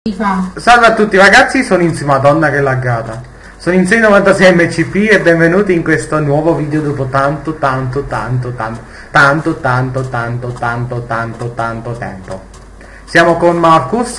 Salve a tutti ragazzi, sono insieme, madonna che laggata. Sono in 696 MCP e benvenuti in questo nuovo video dopo tanto tempo. Siamo con Marcus.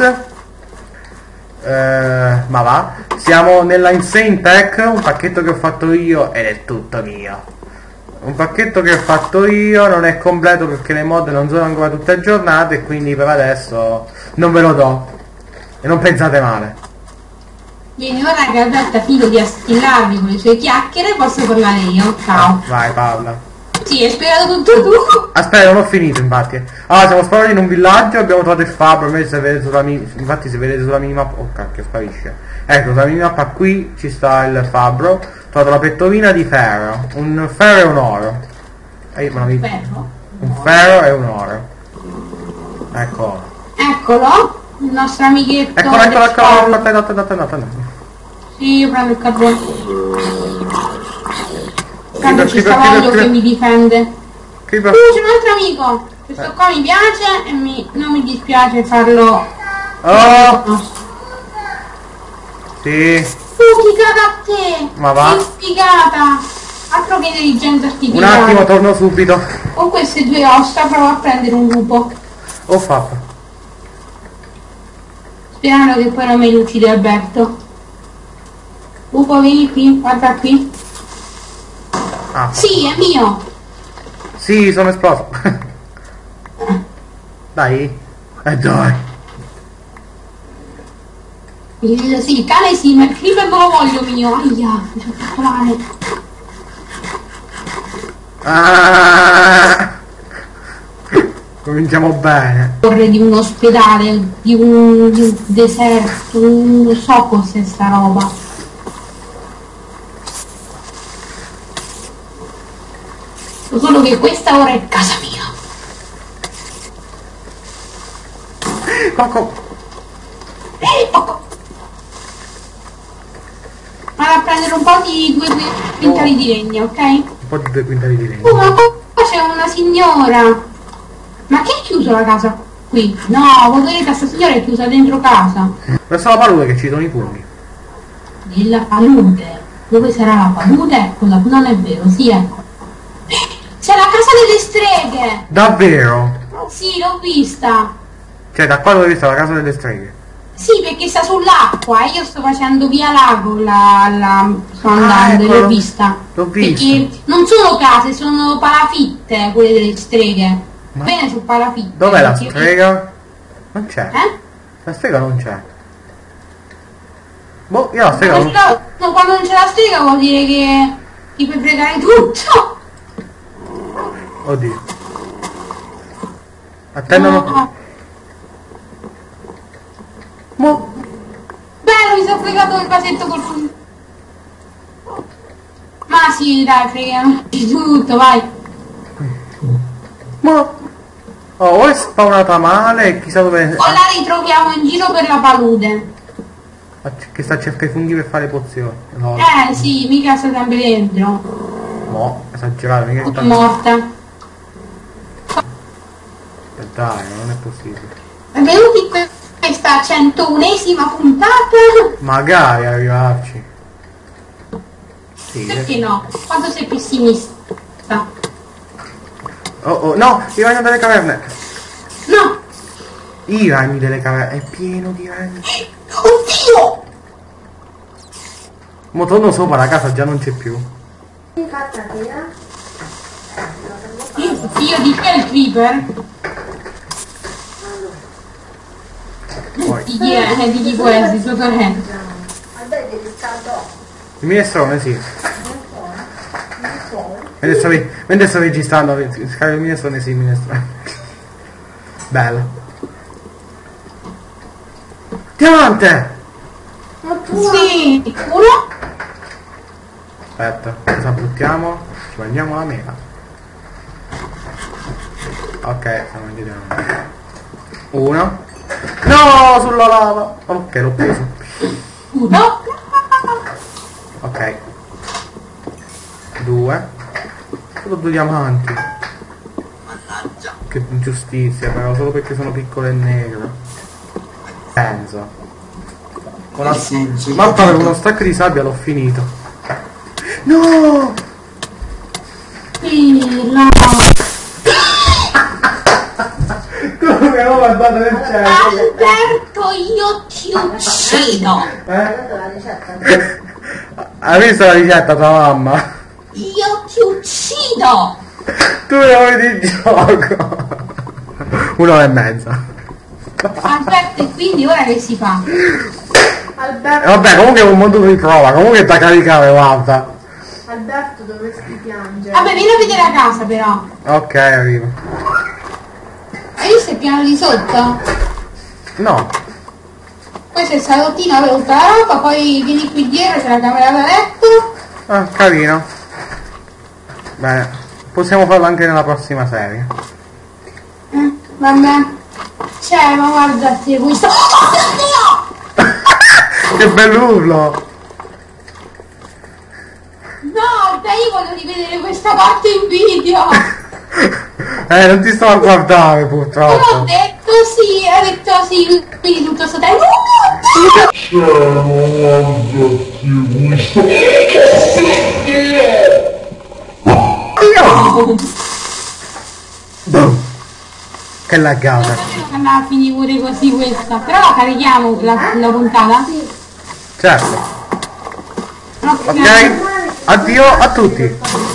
Ma va. Siamo nella Insane Tech, un pacchetto che ho fatto io ed è tutto mio. Un pacchetto che ho fatto io, non è completo perché le mod non sono ancora tutte aggiornate e quindi per adesso non ve lo do. E non pensate male. Bene, ora che Alberto ha finito di asstillarvi con le sue chiacchiere, posso parlare io. Ciao. Vai, parla. Sì, hai spiegato tutto tu. Aspetta, non ho finito infatti. Allora, siamo sparati in un villaggio, abbiamo trovato il fabbro, se vedete sulla infatti se vedete sulla minimappa. Oh cacchio, sparisce. Ecco, sulla minimappa qui ci sta il fabbro. Ho trovato la pettorina di ferro. Un ferro e un oro. Ferro? Un ferro e un oro. Eccolo. Eccolo. Il nostro amichetto. Eccolo. Andate. Sì, io prendo il carbone. Tanto ci sta Valdo che mi difende. C'è un altro amico. Questo qua mi piace e non mi dispiace farlo. Oh! Sì. Fugicata a te! Ma va? Sei sfigata! Altro che intelligenza artificiale. Un attimo, torno subito. Con queste due ossa provo a prendere un lupo. Oh fatto. Sperando che poi non me li uccide Alberto. Lupo, vieni qui, guarda qui. Ah, sì, è mio. Sì, sono esploso. Dai. Dai. Sì, il cane sì, ma il creeper non lo voglio mio. Aia, mi sono fatto male. Ah. Cominciamo bene. Corre di un ospedale, di un deserto, non so cos'è sta roba. So solo che questa ora è casa mia. Coco. Ecco. Vado a prendere un po' di 2 quintali di legno, ok? Un po' di 2 quintali di legno. Ma qua c'è una signora. Ma che ha chiuso la casa qui? No, voi vedete, sta signora è chiusa dentro casa. Verso la palude che ci sono i funghi. Nella palude? Dove sarà la palude? Eccola, non è vero, sì, ecco. C'è la casa delle streghe! Davvero? Sì, l'ho vista. Cioè, da qua dove hai visto la casa delle streghe? Sì, perché sta sull'acqua e io sto facendo via lago, sto andando, eccolo. l'ho vista. L'ho visto. Perché non sono case, sono palafitte, quelle delle streghe. Ma bene su palafitte. dov'è la strega? Non c'è. La strega non c'è. Boh, io la strega non c'è. No, quando non c'è la strega vuol dire che ti puoi fregare tutto. Oddio. Attendono. No. Mo. Bello, mi sono fregato il vasetto col fumo. Ma sì, dai, freghiamo di tutto, vai. Mo. Oh, o è spawnata male, chissà dove. O la ritroviamo in giro per la palude. Che sta a cercare i funghi per fare pozioni. No. Sì, mica sta sempre dentro. No, esagerato, mica È morta. Dai, non è possibile. Benvenuti in questa 101esima puntata. Magari arrivarci. Sì. Perché no? Quanto sei pessimista? Oh, no, i ragni delle caverne. No! I ragni delle caverne, è pieno di ragni. Oddio! Mo torno sopra, la casa già non c'è più. Io di che il creeper? Poi. Di chi può essere? Suo torrente. Il minestrone, sì. Mentre sto registrando, scarico il minestrone, sì, il minestrone. Bello. Diamante! Sì! Uno? Aspetta, cosa buttiamo? Ci mangiamo la mela. Ok, stiamo mangiando la mela. Uno. No, sulla lava! Ok, l'ho preso. Uno? Ok. 2. Solo 2 diamanti. Mannaggia. Che ingiustizia, però solo perché sono piccolo e negro. Penso. Con la mappa per uno stacco di sabbia l'ho finito. No! Pirla. Come ho guardato nel cielo? Alberto, io ti uccido. Hai visto la ricetta tua mamma? Io ti uccido. Tu ne vuoi di gioco? 1,5. Alberto, e quindi ora che si fa? Alberto, Vabbè, comunque è un modo di prova, comunque da caricare, guarda. Alberto dovresti piangere. Vabbè, vieni a vedere la casa però. Ok, arrivo. Hai visto il piano di sotto? No. Questo è il salottino, avevo tutta la roba, poi vieni qui dietro, c'è la camera da letto. Ah, carino. Bene, possiamo farlo anche nella prossima serie. Vabbè. Cioè, ma guardate questo. Oh mio Dio! Che bell'urlo! No, dai, io voglio rivedere questa parte in video. Non ti sto a guardare Come ho purtroppo. detto sì, ha detto sì, quindi tutto sto tempo. Boom. Che laggata. Andava a finire pure così questa. Però la carichiamo la puntata? Certo. No, Ok, addio a tutti.